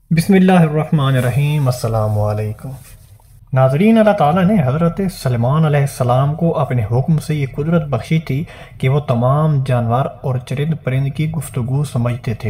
بسم اللہ الرحمن الرحیم۔ السلام علیکم ناظرین، اللہ تعالیٰ نے حضرت سلیمان علیہ السلام کو اپنے حکم سے یہ قدرت بخشی تھی کہ وہ تمام جانور اور چرند پرند کی گفتگو سمجھتے تھے۔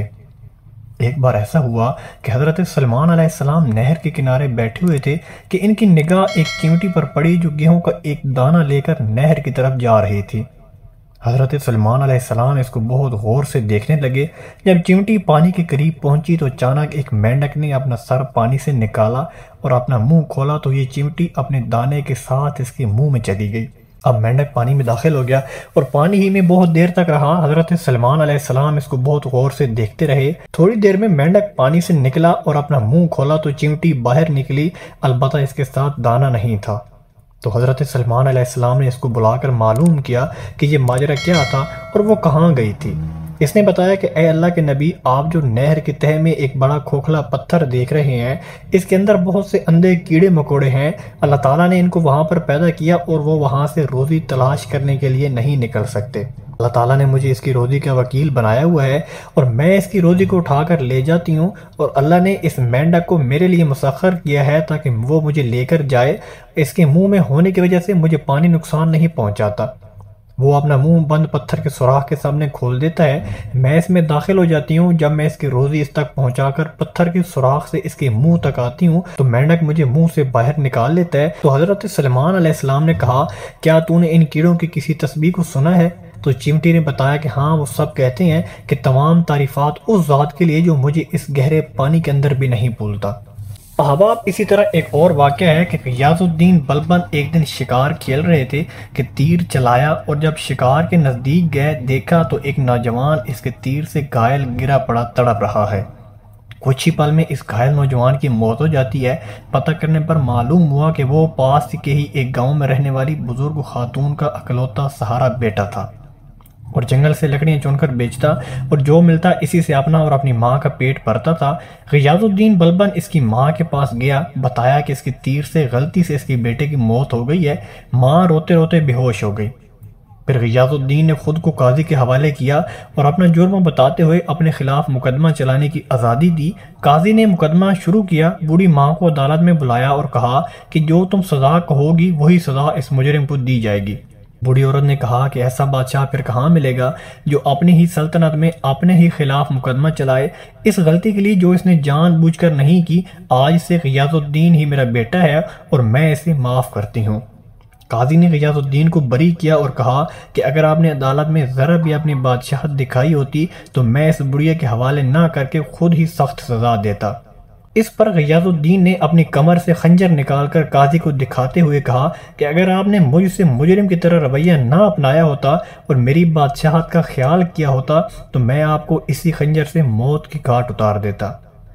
ایک بار ایسا ہوا کہ حضرت سلیمان علیہ السلام نہر کے کنارے بیٹھے ہوئے تھے کہ ان کی نگاہ ایک چیونٹی پر پڑی جو گیہوں کا ایک دانہ لے کر نہر کی طرف جا رہی تھی۔ حضرت سلیمان علیہ السلام اس کو بہت غور سے دیکھنے لگے۔ جب چیونٹی پانی کے قریب پہنچی تو اچانک ایک مینڈک نے اپنا سر پانی سے نکالا اور اپنا منہ کھولا تو یہ چیونٹی اپنے دانے کے ساتھ اس کے منہ میں چلی گئی۔ اب مینڈک پانی میں داخل ہو گیا اور پانی ہی میں بہت دیر تک رہا۔ حضرت سلیمان علیہ السلام اس کو بہت غور سے دیکھتے رہے۔ تھوڑی دیر میں مینڈک پانی سے نکلا اور اپنا منہ کھولا تو چیونٹی باہر نکلی، البتہ اس کے ساتھ دانہ نہیں تھا۔ تو حضرت سلیمان علیہ السلام نے اس کو بلا کر معلوم کیا کہ یہ ماجرا کیا تھا اور وہ کہاں گئی تھی۔ اس نے بتایا کہ اے اللہ کے نبی، آپ جو نہر کے تہہ میں ایک بڑا کھوکھلا پتھر دیکھ رہے ہیں، اس کے اندر بہت سے اندھے کیڑے مکوڑے ہیں۔ اللہ تعالیٰ نے ان کو وہاں پر پیدا کیا اور وہ وہاں سے روزی تلاش کرنے کے لیے نہیں نکل سکتے۔ اللہ تعالیٰ نے مجھے اس کی روزی کا وکیل بنایا ہوا ہے اور میں اس کی روزی کو اٹھا کر لے جاتی ہوں، اور اللہ نے اس مینڈک کو میرے لیے مسخر کیا ہے تاکہ وہ مجھے لے کر جائے۔ اس کے منہ میں ہونے کی وجہ سے مجھے پانی نقصان نہیں پہنچاتا۔ وہ اپنا منہ بند پتھر کے سوراخ کے سامنے کھول دیتا ہے، میں اس میں داخل ہو جاتی ہوں۔ جب میں اس کی روزی اس تک پہنچا کر پتھر کے سوراخ سے اس کے منہ تک آتی ہوں تو مینڈک مجھے منہ سے باہر نکال لیتا ہے۔ تو حضرت سلیمان علیہ السلام نے کہا، کیا تو نے ان کیڑوں کی کسی تسبیح کو سنا ہے؟ تو چیونٹی نے بتایا کہ ہاں، وہ سب کہتے ہیں کہ تمام تعریفات اس ذات کے لیے جو مجھے اس گہرے پانی کے اندر بھی نہیں بھولتا۔ احباب، اسی طرح ایک اور واقعہ ہے کہ غیاث الدین بلبن ایک دن شکار کھیل رہے تھے کہ تیر چلایا، اور جب شکار کے نزدیک گئے دیکھا تو ایک نوجوان اس کے تیر سے گھائل گرا پڑا تڑپ رہا ہے۔ کچھ ہی پل میں اس گھائل نوجوان کی موت ہو جاتی ہے۔ پتہ کرنے پر معلوم ہوا کہ وہ پاس کے ہی ایک گاؤں میں رہنے والی بزرگ خاتون کا اکلوتا سہارا بیٹا تھا اور جنگل سے لکڑیاں چن کر بیچتا اور جو ملتا اسی سے اپنا اور اپنی ماں کا پیٹ بھرتا تھا۔ غیاث الدین بلبن اس کی ماں کے پاس گیا، بتایا کہ اس کی تیر سے غلطی سے اس کے بیٹے کی موت ہو گئی ہے۔ ماں روتے روتے بے ہوش ہو گئی۔ پھر غیاث الدین نے خود کو قاضی کے حوالے کیا اور اپنا جرم بتاتے ہوئے اپنے خلاف مقدمہ چلانے کی آزادی دی۔ قاضی نے مقدمہ شروع کیا، بوڑھی ماں کو عدالت میں بلایا اور کہا کہ جو تم سزا کہو گی وہی سزا اس مجرم کو دی جائے گی۔ بوڑھی عورت نے کہا کہ ایسا بادشاہ پھر کہاں ملے گا جو اپنی ہی سلطنت میں اپنے ہی خلاف مقدمہ چلائے؟ اس غلطی کے لیے جو اس نے جان بوجھ کر نہیں کی، آج سے غیاث الدین ہی میرا بیٹا ہے اور میں اسے معاف کرتی ہوں۔ قاضی نے غیاث الدین کو بری کیا اور کہا کہ اگر آپ نے عدالت میں ذرا بھی اپنی بادشاہت دکھائی ہوتی تو میں اس بڑھیا کے حوالے نہ کر کے خود ہی سخت سزا دیتا۔ اس پر غیاث الدین نے اپنی کمر سے خنجر نکال کر قاضی کو دکھاتے ہوئے کہا کہ اگر آپ نے مجھ سے مجرم کی طرح رویہ نہ اپنایا ہوتا اور میری بادشاہت کا خیال کیا ہوتا تو میں آپ کو اسی خنجر سے موت کی گھاٹ اتار دیتا۔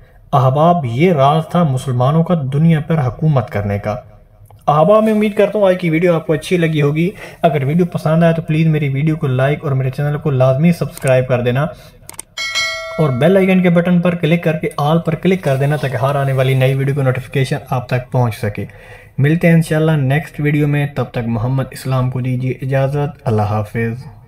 احباب، یہ راز تھا مسلمانوں کا دنیا پر حکومت کرنے کا۔ احباب، میں امید کرتا ہوں آج کی ویڈیو آپ کو اچھی لگی ہوگی۔ اگر ویڈیو پسند آئے تو پلیز میری ویڈیو کو لائک اور میرے چینل کو لازمی سبسکرائب کر دینا اور بیل آئیکن کے بٹن پر کلک کر کے آل پر کلک کر دینا تاکہ ہر آنے والی نئی ویڈیو کو نوٹیفیکیشن آپ تک پہنچ سکے۔ ملتے ہیں انشاءاللہ نیکسٹ ویڈیو میں، تب تک محمد اسلام کو دیجیے اجازت۔ اللہ حافظ۔